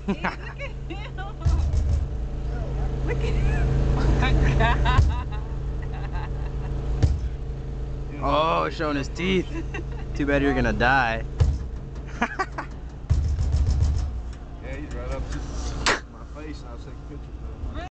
Look at him. Look at him. Oh, showing his teeth. Too bad you're gonna die.